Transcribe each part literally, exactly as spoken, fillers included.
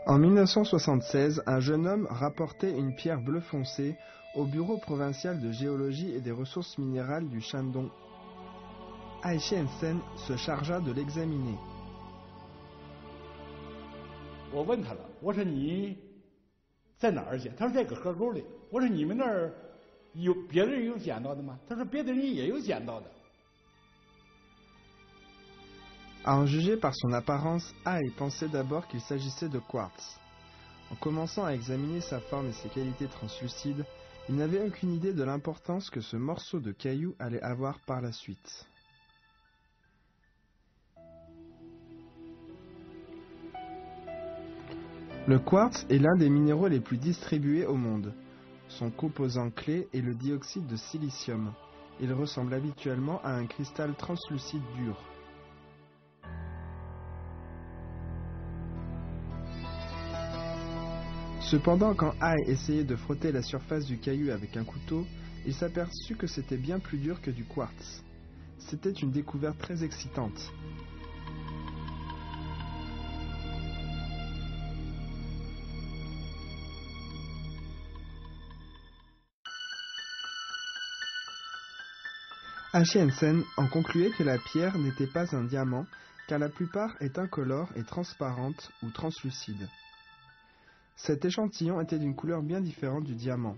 En mille neuf cent soixante-seize, un jeune homme rapportait une pierre bleu foncé au bureau provincial de géologie et des ressources minérales du Shandong. Ai Xiansen se chargea de l'examiner. 我问他了，我说你在哪儿捡？他说在个河沟里。我说你们那儿有别人有捡到的吗？他说别的人也有捡到的。 À en juger par son apparence, Ai pensait d'abord qu'il s'agissait de quartz. En commençant à examiner sa forme et ses qualités translucides, il n'avait aucune idée de l'importance que ce morceau de caillou allait avoir par la suite. Le quartz est l'un des minéraux les plus distribués au monde. Son composant clé est le dioxyde de silicium. Il ressemble habituellement à un cristal translucide dur. Cependant, quand Ai essayait de frotter la surface du caillou avec un couteau, il s'aperçut que c'était bien plus dur que du quartz. C'était une découverte très excitante. Ai Xiansen en concluait que la pierre n'était pas un diamant, car la plupart est incolore et transparente ou translucide. Cet échantillon était d'une couleur bien différente du diamant.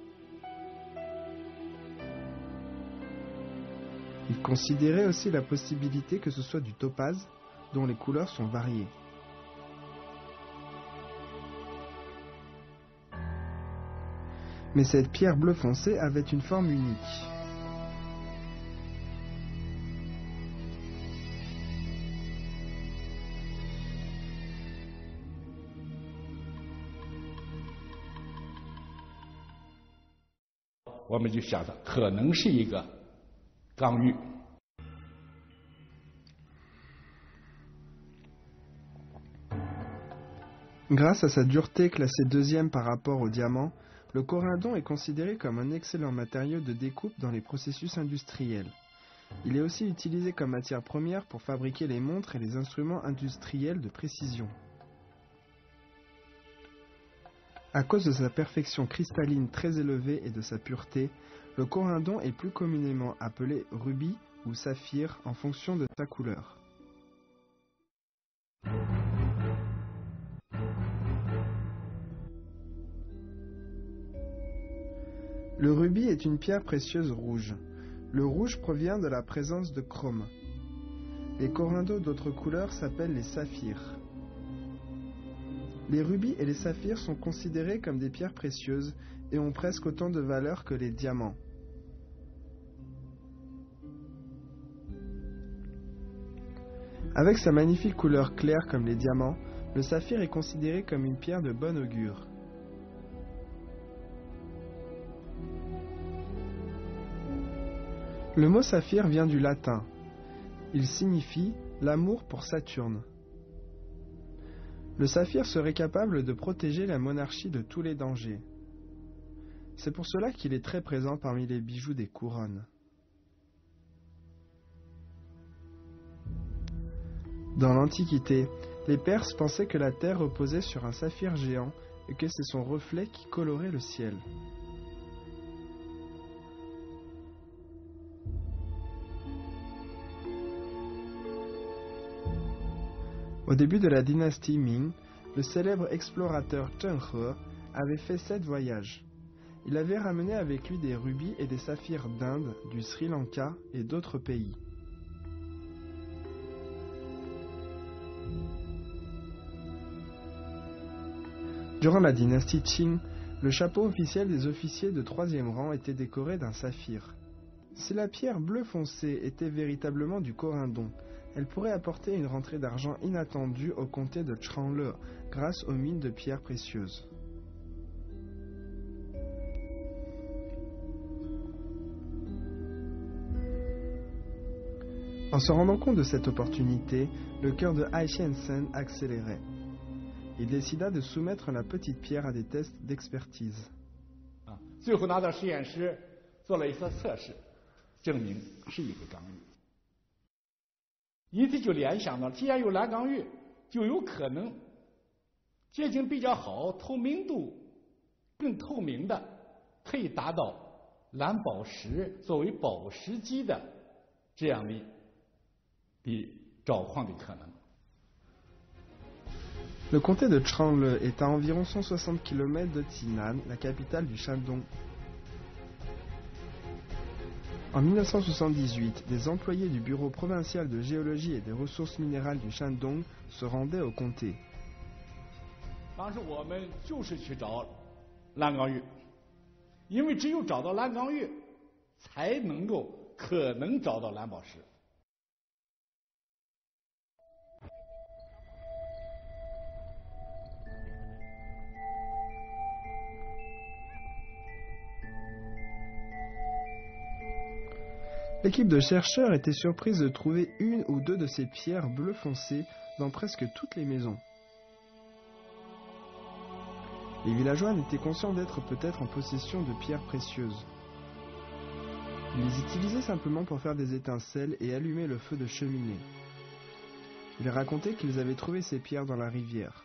Il considérait aussi la possibilité que ce soit du topaze, dont les couleurs sont variées. Mais cette pierre bleu foncé avait une forme unique. Grâce à sa dureté classée deuxième par rapport au diamant, le corindon est considéré comme un excellent matériau de découpe dans les processus industriels. Il est aussi utilisé comme matière première pour fabriquer les montres et les instruments industriels de précision. À cause de sa perfection cristalline très élevée et de sa pureté, le corindon est plus communément appelé rubis ou saphir en fonction de sa couleur. Le rubis est une pierre précieuse rouge. Le rouge provient de la présence de chrome. Les corindons d'autres couleurs s'appellent les saphirs. Les rubis et les saphirs sont considérés comme des pierres précieuses et ont presque autant de valeur que les diamants. Avec sa magnifique couleur claire comme les diamants, le saphir est considéré comme une pierre de bon augure. Le mot saphir vient du latin. Il signifie l'amour pour Saturne. Le saphir serait capable de protéger la monarchie de tous les dangers. C'est pour cela qu'il est très présent parmi les bijoux des couronnes. Dans l'Antiquité, les Perses pensaient que la terre reposait sur un saphir géant et que c'est son reflet qui colorait le ciel. Au début de la dynastie Ming, le célèbre explorateur Zheng He avait fait sept voyages. Il avait ramené avec lui des rubis et des saphirs d'Inde, du Sri Lanka et d'autres pays. Durant la dynastie Qing, le chapeau officiel des officiers de troisième rang était décoré d'un saphir. Si la pierre bleu foncé était véritablement du corindon, elle pourrait apporter une rentrée d'argent inattendue au comté de Chanle grâce aux mines de pierres précieuses. En se rendant compte de cette opportunité, le cœur de Ai Xiansen accélérait. Il décida de soumettre la petite pierre à des tests d'expertise. 最后拿到实验室做了一次测试，证明是一个刚玉。因此就联想到，既然有蓝刚玉，就有可能结晶比较好、透明度更透明的，可以达到蓝宝石作为宝石基的这样的的找矿的可能。 Le comté de Changle est à environ cent soixante kilomètres de Tainan, la capitale du Shandong. En mille neuf cent soixante-dix-huit, des employés du Bureau provincial de géologie et des ressources minérales du Shandong se rendaient au comté. 当时我们就是去找蓝刚玉，因为只有找到蓝刚玉，才能够可能找到蓝宝石。 L'équipe de chercheurs était surprise de trouver une ou deux de ces pierres bleu foncé dans presque toutes les maisons. Les villageois étaient conscients d'être peut-être en possession de pierres précieuses. Ils les utilisaient simplement pour faire des étincelles et allumer le feu de cheminée. Ils racontaient qu'ils avaient trouvé ces pierres dans la rivière.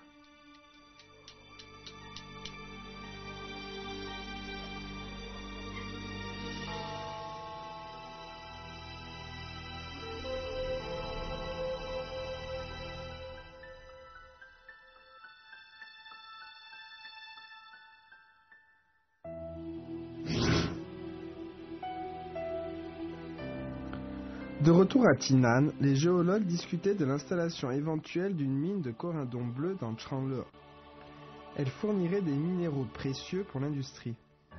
De retour à Tainan, les géologues discutaient de l'installation éventuelle d'une mine de corindon bleu dans Changle. Elle fournirait des minéraux précieux pour l'industrie.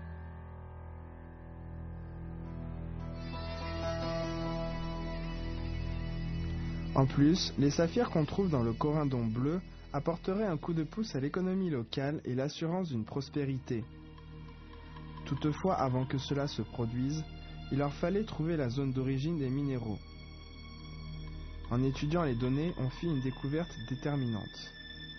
En plus, les saphirs qu'on trouve dans le corindon bleu apporteraient un coup de pouce à l'économie locale et l'assurance d'une prospérité. Toutefois, avant que cela se produise, il leur fallait trouver la zone d'origine des minéraux. En étudiant les données, on fit une découverte déterminante.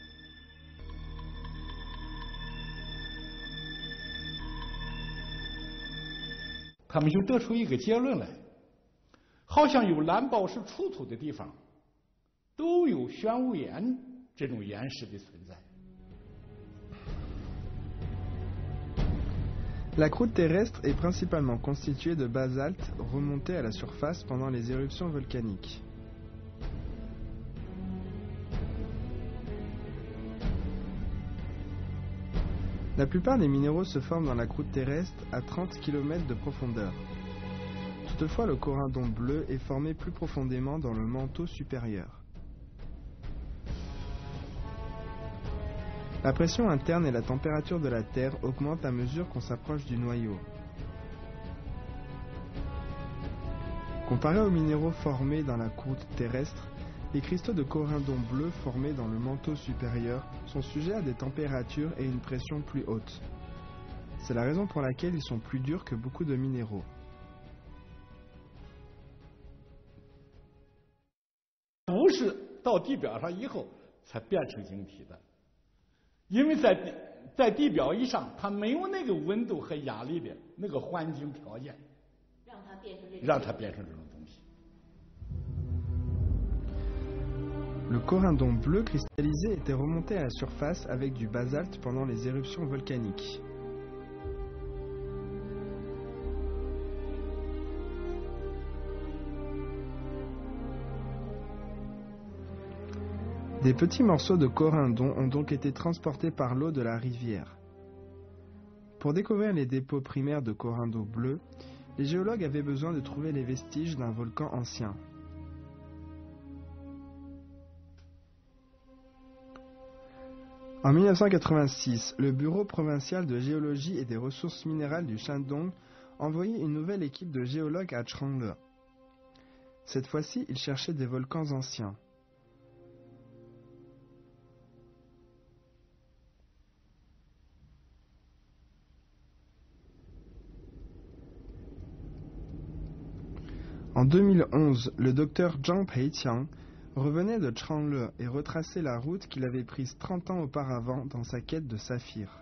Ils ont得出一个结论来，好像有蓝宝石出土的地方，都有玄武岩这种岩石的存在。 La croûte terrestre est principalement constituée de basalte remonté à la surface pendant les éruptions volcaniques. La plupart des minéraux se forment dans la croûte terrestre à trente kilomètres de profondeur. Toutefois, le corindon bleu est formé plus profondément dans le manteau supérieur. La pression interne et la température de la Terre augmentent à mesure qu'on s'approche du noyau. Comparé aux minéraux formés dans la croûte terrestre, les cristaux de corindon bleu formés dans le manteau supérieur sont sujets à des températures et une pression plus hautes. C'est la raison pour laquelle ils sont plus durs que beaucoup de minéraux. 不是到地表上以后才变成晶体的。 因为在地在地表以上，它没有那个温度和压力的那个环境条件，让它变成这种让它变成这种东西。 Le corindon bleu cristallisé était remonté à la surface avec du basalte pendant les éruptions volcaniques. Des petits morceaux de corindon ont donc été transportés par l'eau de la rivière. Pour découvrir les dépôts primaires de corindon bleu, les géologues avaient besoin de trouver les vestiges d'un volcan ancien. En mille neuf cent quatre-vingt-six, le Bureau provincial de géologie et des ressources minérales du Shandong envoyait une nouvelle équipe de géologues à Changle. Cette fois-ci, ils cherchaient des volcans anciens. En deux mille onze, le docteur Zhang Peiqiang revenait de Changle et retraçait la route qu'il avait prise trente ans auparavant dans sa quête de saphir.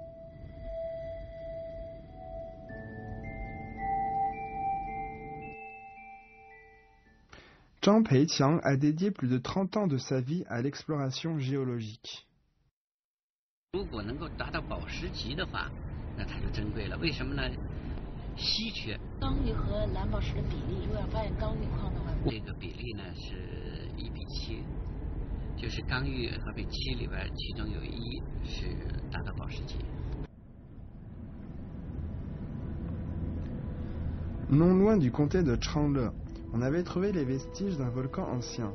Zhang Peiqiang a dédié plus de trente ans de sa vie à l'exploration géologique. 如果能够达到宝石级的话，那它就珍贵了。为什么呢？稀缺。 刚玉和蓝宝石的比例，如果要发现刚玉矿的话， 这个比例呢是一比七，就是刚玉和比七里边，其中有一是达到宝石级。 Non loin du comté de Changle, on avait trouvé les vestiges d'un volcan ancien.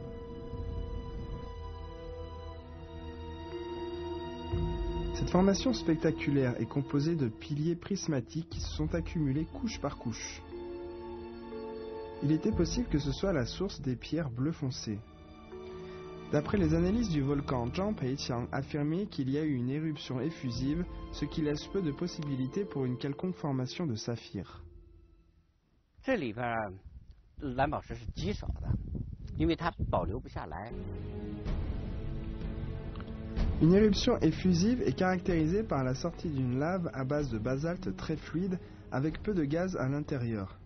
Cette formation spectaculaire est composée de piliers prismatiques qui se sont accumulés couche par couche. Il était possible que ce soit la source des pierres bleu foncé. D'après les analyses du volcan, Zhang Peiqiang affirmait qu'il y a eu une éruption effusive, ce qui laisse peu de possibilités pour une quelconque formation de saphir. 这里边蓝宝石是极少的，因为它保留不下来。 Une éruption effusive est caractérisée par la sortie d'une lave à base de basalte très fluide avec peu de gaz à l'intérieur.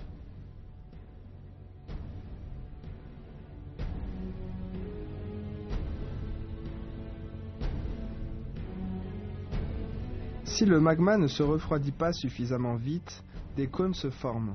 Si le magma ne se refroidit pas suffisamment vite, des cônes se forment.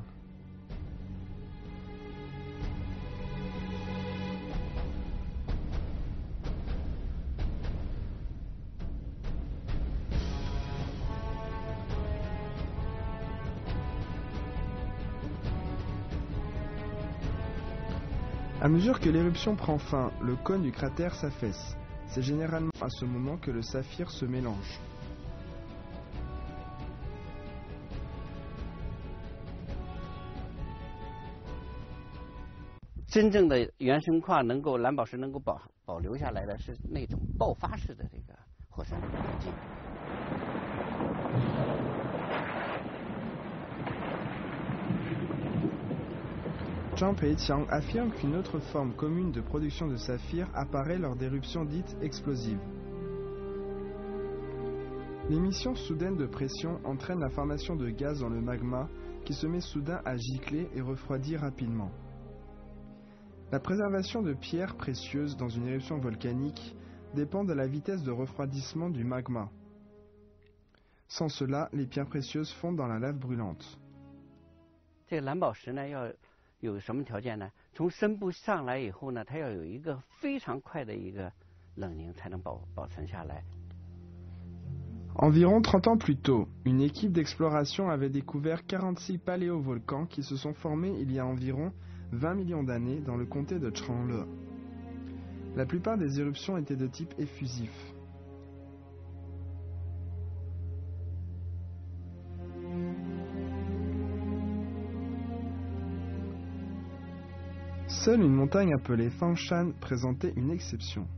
À mesure que l'éruption prend fin, le cône du cratère s'affaisse. C'est généralement à ce moment que le saphir se mélange. Le 真正的原生矿能够蓝宝石能够保保留下来的是那种爆发式的这个火山口痕迹。 Zhang Peiqiang affirme qu'une autre forme commune de production de saphir apparaît lors d'éruptions dites explosives. L'émission soudaine de pression entraîne la formation de gaz dans le magma qui se met soudain à gicler et refroidit rapidement. La préservation de pierres précieuses dans une éruption volcanique dépend de la vitesse de refroidissement du magma. Sans cela, les pierres précieuses fondent dans la lave brûlante. 这个蓝宝石呢，要有什么条件呢？从深部上来以后呢，它要有一个非常快的一个冷凝，才能保保存下来。 Environ trente ans plus tôt, une équipe d'exploration avait découvert quarante-six paléovolcans qui se sont formés il y a environ vingt millions d'années dans le comté de Changle. La plupart des éruptions étaient de type effusif. Seule une montagne appelée Fangshan présentait une exception.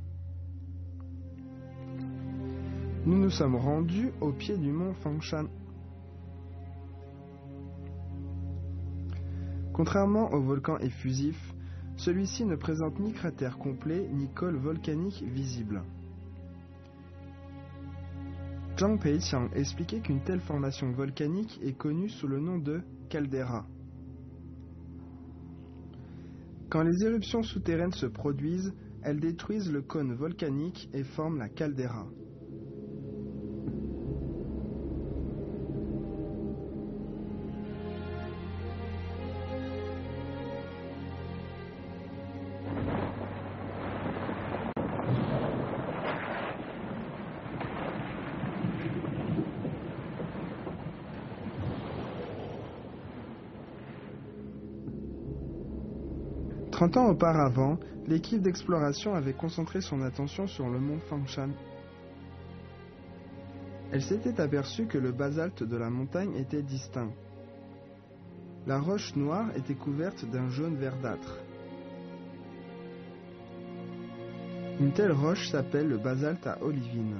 Nous nous sommes rendus au pied du mont Fangshan. Contrairement au volcan effusif, celui-ci ne présente ni cratère complet ni col volcanique visible. Zhang Peiqiang expliquait qu'une telle formation volcanique est connue sous le nom de caldeira. Quand les éruptions souterraines se produisent, elles détruisent le cône volcanique et forment la caldeira. Trente ans auparavant, l'équipe d'exploration avait concentré son attention sur le mont Fangshan. Elle s'était aperçue que le basalte de la montagne était distinct. La roche noire était couverte d'un jaune verdâtre. Une telle roche s'appelle le basalte à olivine.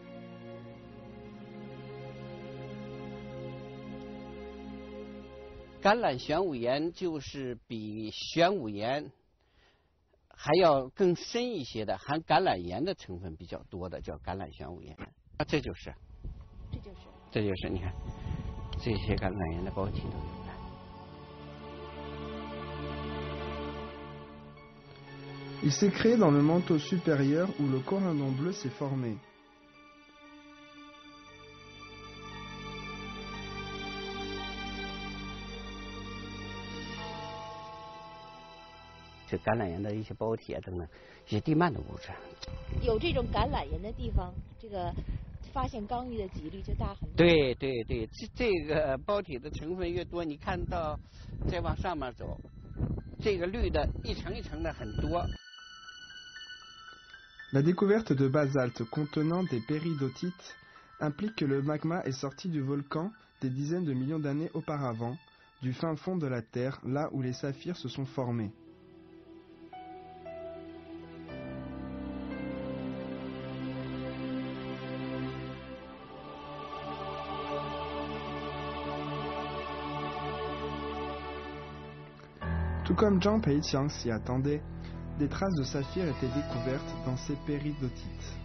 橄榄玄武岩就是比玄武岩还要更深一些的，含橄榄岩的成分比较多的，叫橄榄玄武岩。啊，这就是， 这就是， 这就是你看，这些橄榄岩的包体都有的。 Il s'est créé dans le manteau supérieur où le corindon bleu s'est formé. 就橄榄岩的一些包体啊等等一些地幔的物质。 有这种橄榄岩的地方，这个发现刚玉的几率就大很多。 对对对，这这个包体的成分越多，你看到再往上面走，这个绿的一层一层的很多。 La découverte de basalte contenant des péridotites implique que le magma est sorti du volcan des dizaines de millions d'années auparavant, du fin fond de la Terre, là où les saphirs se sont formés. Tout comme Zhang Peiqiang s'y attendait, des traces de saphir étaient découvertes dans ces péridotites.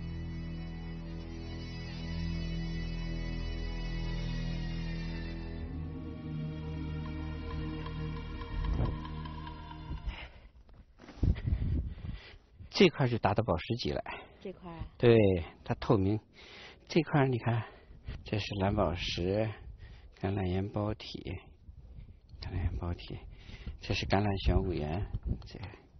« 这块就达到宝石级了。 这块啊？ 对，它透明。这块你看，这是蓝宝石、橄榄岩包体、橄榄岩包体，这是橄榄玄武岩，这。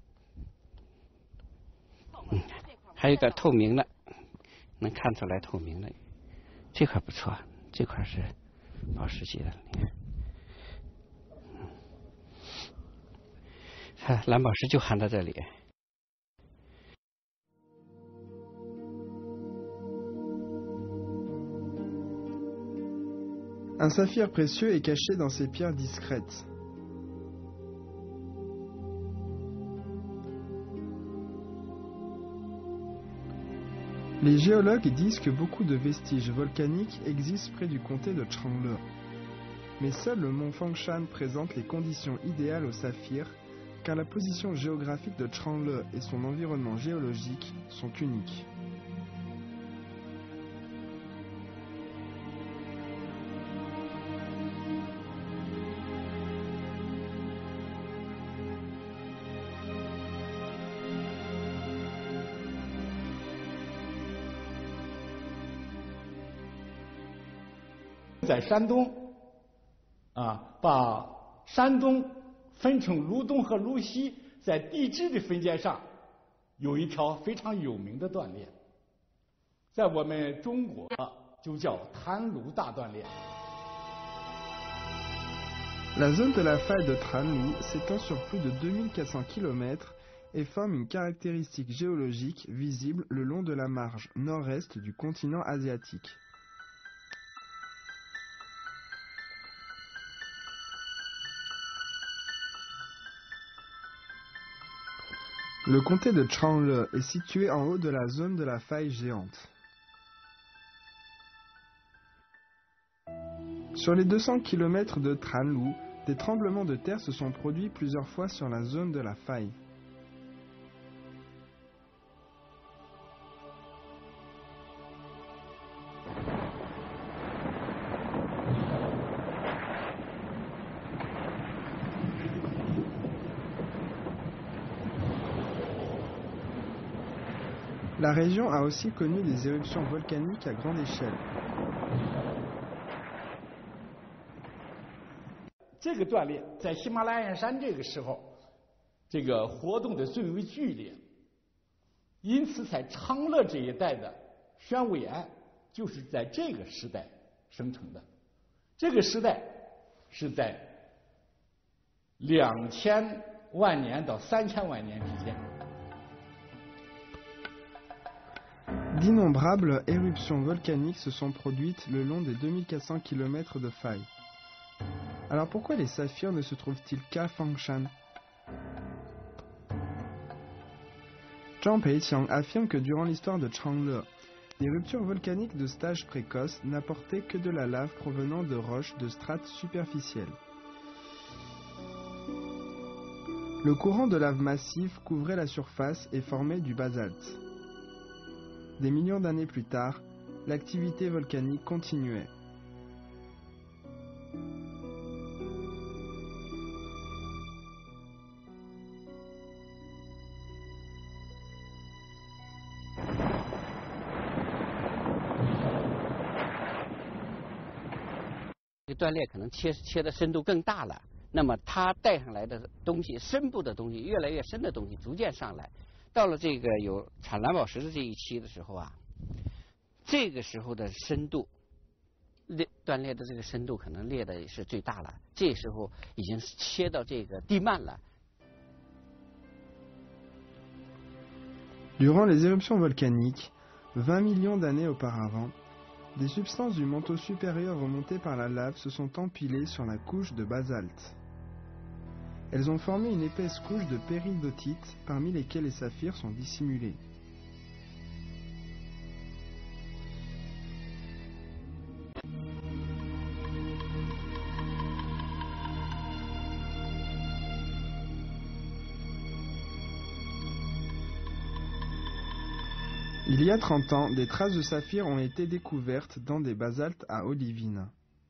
嗯，还有一个透明的，能看出来透明的，这块不错，这块是宝石级的，你看，嗯，它蓝宝石就含在这里。 Un saphir précieux est caché dans ces pierres discrètes. Les géologues disent que beaucoup de vestiges volcaniques existent près du comté de Changle. Mais seul le mont Fangshan présente les conditions idéales au saphir, car la position géographique de Changle et son environnement géologique sont uniques. « 在山东，啊，把山东分成鲁东和鲁西，在地质的分界上有一条非常有名的断裂，在我们中国就叫谭鲁大断裂。 La zone de la faille de Tranlou s'étend sur plus de deux mille quatre cents kilomètres et forme une caractéristique géologique visible le long de la marge nord-est du continent asiatique. Le comté de Changle est situé en haut de la zone de la faille géante. Sur les deux cents kilomètres de Tranlou, des tremblements de terre se sont produits plusieurs fois sur la zone de la faille. La région a aussi connu des éruptions volcaniques à grande échelle. 这个断裂在喜马拉雅山这个时候，这个活动的最为剧烈，因此在长乐这一带的玄武岩就是在这个时代生成的。这个时代是在两千万年到三千万年之间。 D'innombrables éruptions volcaniques se sont produites le long des deux mille quatre cents kilomètres de faille. Alors pourquoi les saphirs ne se trouvent-ils qu'à Fangshan? Zhang Peiqiang affirme que durant l'histoire de Changle, les ruptures volcaniques de stage précoce n'apportaient que de la lave provenant de roches de strates superficielles. Le courant de lave massive couvrait la surface et formait du basalte. Des millions d'années plus tard, l'activité volcanique continuait. Ce 断裂可能切切的深度更大了， 那么它带上来的东西，深部的东西，越来越深的东西，逐渐上来。到了这个有产蓝宝石的这一期的时候啊，这个时候的深度裂断裂的这个深度可能裂的是最大了，这时候已经切到这个地幔了。 Durant les éruptions volcaniques, vingt millions d'années auparavant, des substances du manteau supérieur remontées par la lave se sont empilées sur la couche de basalte. Elles ont formé une épaisse couche de péridotite parmi lesquelles les saphirs sont dissimulés. Il y a trente ans, des traces de saphirs ont été découvertes dans des basaltes à Olivine.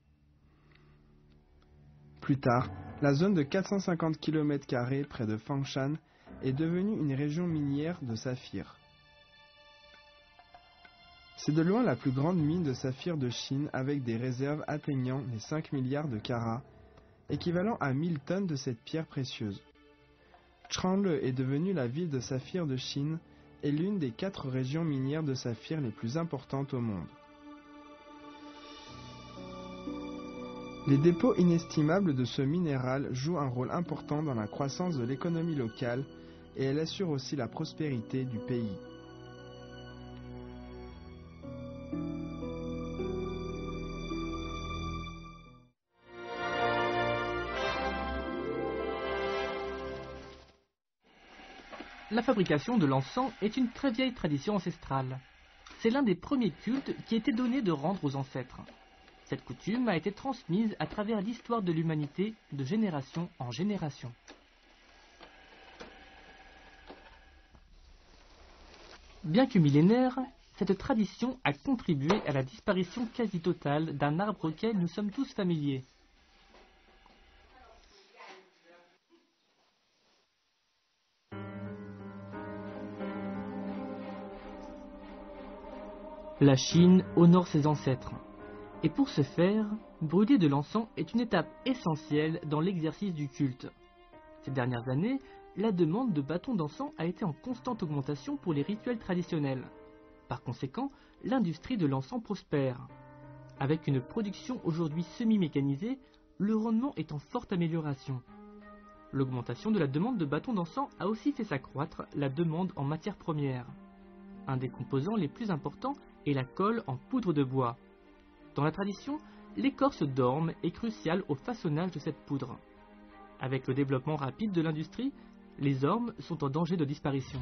Plus tard, la zone de quatre cent cinquante kilomètres carrés près de Fangshan est devenue une région minière de saphirs. C'est de loin la plus grande mine de saphirs de Chine avec des réserves atteignant les cinq milliards de carats, équivalent à mille tonnes de cette pierre précieuse. Chanle est devenue la ville de saphir de Chine et l'une des quatre régions minières de saphir les plus importantes au monde. Les dépôts inestimables de ce minéral jouent un rôle important dans la croissance de l'économie locale et elle assure aussi la prospérité du pays. La fabrication de l'encens est une très vieille tradition ancestrale. C'est l'un des premiers cultes qui était donné de rendre aux ancêtres. Cette coutume a été transmise à travers l'histoire de l'humanité de génération en génération. Bien que millénaire, cette tradition a contribué à la disparition quasi totale d'un arbre auquel nous sommes tous familiers. La Chine honore ses ancêtres. Et pour ce faire, brûler de l'encens est une étape essentielle dans l'exercice du culte. Ces dernières années, la demande de bâtons d'encens a été en constante augmentation pour les rituels traditionnels. Par conséquent, l'industrie de l'encens prospère. Avec une production aujourd'hui semi-mécanisée, le rendement est en forte amélioration. L'augmentation de la demande de bâtons d'encens a aussi fait s'accroître la demande en matières premières. Un des composants les plus importants est la colle en poudre de bois. Dans la tradition, l'écorce d'orme est cruciale au façonnage de cette poudre. Avec le développement rapide de l'industrie, les ormes sont en danger de disparition.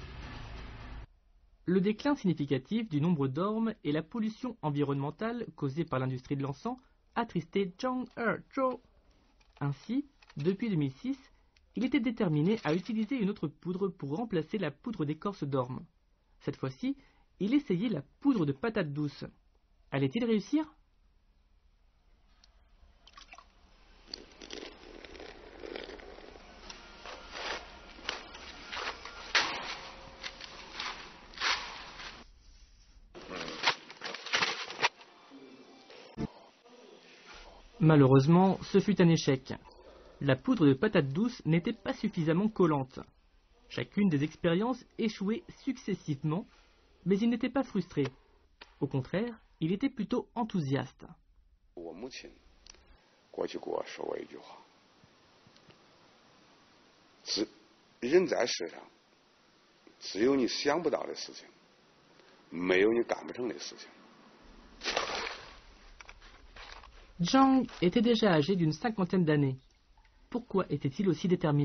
Le déclin significatif du nombre d'ormes et la pollution environnementale causée par l'industrie de l'encens a attristé Zhang Ezhou. Ainsi, depuis deux mille six, il était déterminé à utiliser une autre poudre pour remplacer la poudre d'écorce d'orme. Cette fois-ci, il essayait la poudre de patate douce. Allait-il réussir ? Malheureusement, ce fut un échec. La poudre de patate douce n'était pas suffisamment collante. Chacune des expériences échouait successivement, mais il n'était pas frustré. Au contraire, il était plutôt enthousiaste. Zhang était déjà âgé d'une cinquantaine d'années. Pourquoi était-il aussi déterminé ?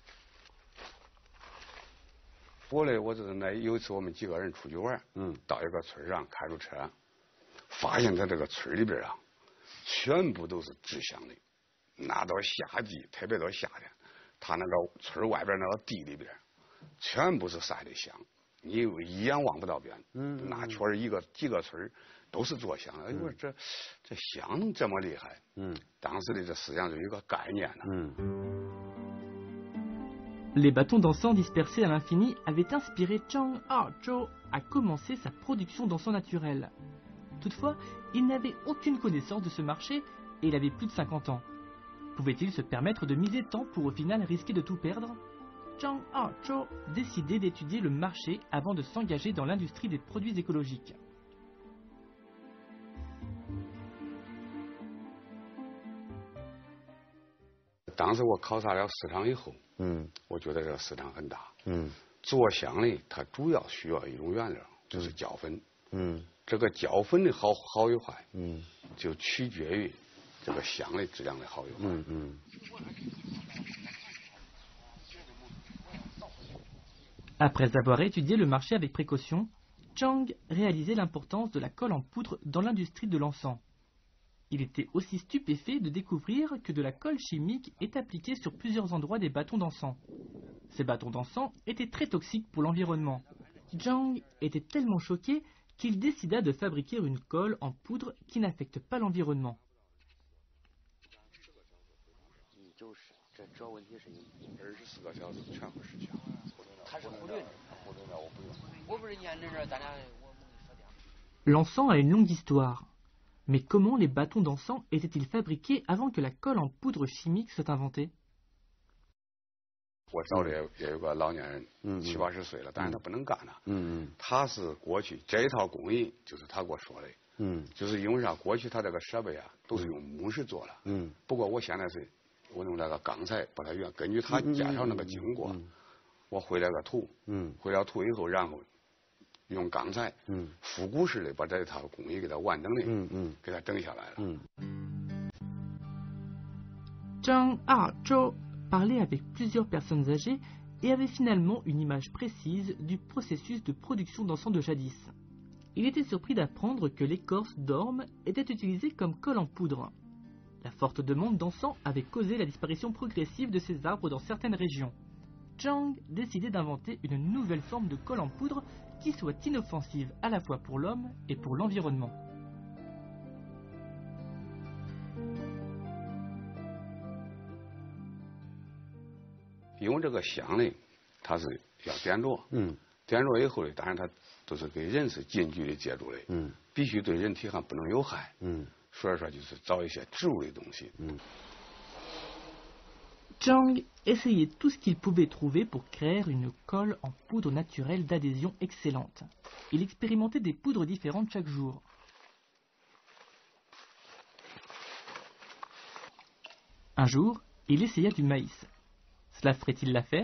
我嘞，我就是那有一次我们几个人出去玩，嗯，到一个村上开着车，发现他这个村里边啊，全部都是制香的。拿到夏季，特别到夏天，他那个村外边那个地里边，全部是晒的香，你一眼望不到边。嗯，那确实一个几个村都是做香的。哎，我说这这香能这么厉害？嗯，当时的这思想就有一个概念呢。嗯。 Les bâtons d'encens dispersés à l'infini avaient inspiré Zhang Ezhou à commencer sa production d'encens naturel. Toutefois, il n'avait aucune connaissance de ce marché et il avait plus de cinquante ans. Pouvait-il se permettre de miser tant pour au final risquer de tout perdre? Zhang Hao décidait d'étudier le marché avant de s'engager dans l'industrie des produits écologiques. Quand时我考察了市场以后，嗯，我觉得这个市场很大，嗯，做香呢，它主要需要一种原料，就是胶粉，嗯，这个胶粉的好好与坏，嗯，就取决于这个香的质量的好与坏，嗯嗯。 Après avoir étudié le marché avec précaution, Zhang réalisait l'importance de la colle en poudre dans l'industrie de l'encens. Il était aussi stupéfait de découvrir que de la colle chimique est appliquée sur plusieurs endroits des bâtons d'encens. Ces bâtons d'encens étaient très toxiques pour l'environnement. Zhang était tellement choqué qu'il décida de fabriquer une colle en poudre qui n'affecte pas l'environnement. L'encens a une longue histoire. Mais comment les bâtons d'encens étaient-ils fabriqués avant que la colle en poudre chimique soit inventée? 我找的也也有个老年人，嗯，七八十岁了，但是他不能干了，嗯嗯，他是过去这一套工艺，就是他给我说的，嗯，就是因为啥？过去他这个设备啊，都是用木石做的，嗯，不过我现在是，我用那个钢材把它原根据他介绍那个经过，我绘了个图，嗯，绘了图以后，然后用钢材，嗯，复古式的把这一套工艺给它完整的，嗯嗯，给它整下来了，嗯。 Zhang Hao parlait avec plusieurs personnes âgées et avait finalement une image précise du processus de production d'encens de jadis. Il était surpris d'apprendre que l'écorce d'orme était utilisée comme colle en poudre. La forte demande d'encens avait causé la disparition progressive de ces arbres dans certaines régions. Zhang décidait d'inventer une nouvelle forme de colle en poudre qui soit inoffensive à la fois pour l'homme et pour l'environnement. 因为这个香呢，它是要点着，嗯，点着以后呢，当然它都是跟人是近距离接触的，嗯，必须对人体还不能有害，嗯，所以说就是找一些植物的东西，嗯。 Zhang essayait tout ce qu'il pouvait trouver pour créer une colle en poudre naturelle d'adhésion excellente. Il expérimentait des poudres différentes chaque jour. Un jour, il essaya du maïs. Cela ferait-il l'affaire?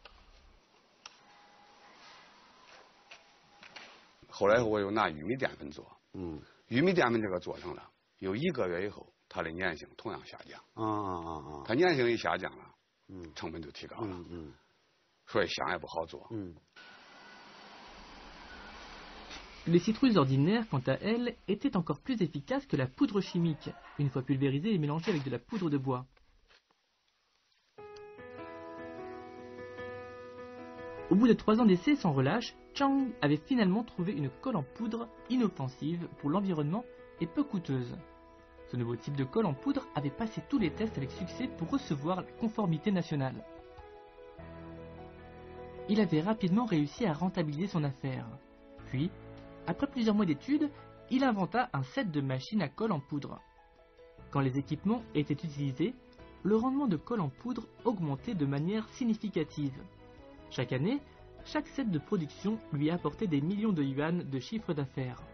后来我又拿玉米淀粉做，嗯，玉米淀粉这个做成了，有一个月以后，它的粘性同样下降，啊啊啊啊，它粘性一下降了，嗯，成本就提高了，嗯嗯，所以香也不好做，嗯。 Les citrouilles ordinaires, quant à elles, étaient encore plus efficaces que la poudre chimique, une fois pulvérisée et mélangée avec de la poudre de bois. Au bout de trois ans d'essais sans relâche, Zhang avait finalement trouvé une colle en poudre inoffensive pour l'environnement et peu coûteuse. Ce nouveau type de colle en poudre avait passé tous les tests avec succès pour recevoir la conformité nationale. Il avait rapidement réussi à rentabiliser son affaire. Puis, après plusieurs mois d'études, il inventa un set de machines à colle en poudre. Quand les équipements étaient utilisés, le rendement de colle en poudre augmentait de manière significative. Chaque année, chaque set de production lui apportait des millions de yuan de chiffre d'affaires.